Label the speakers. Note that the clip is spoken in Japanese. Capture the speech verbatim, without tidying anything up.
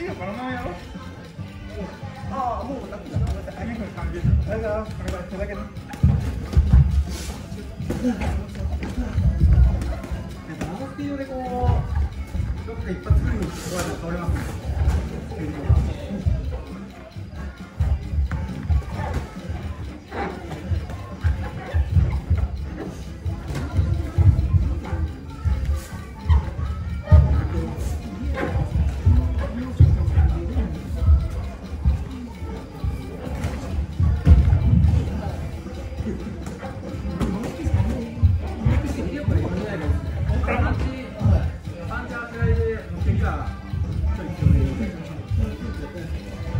Speaker 1: いいよ、このままやろう。ああ、もうだってだ。ありがとう、感じ。ありがとう、これが手だけね。このスピードでこう、どっか一発来るにすごい倒れますね。パンチは嫌いで、敵はちょい強めで。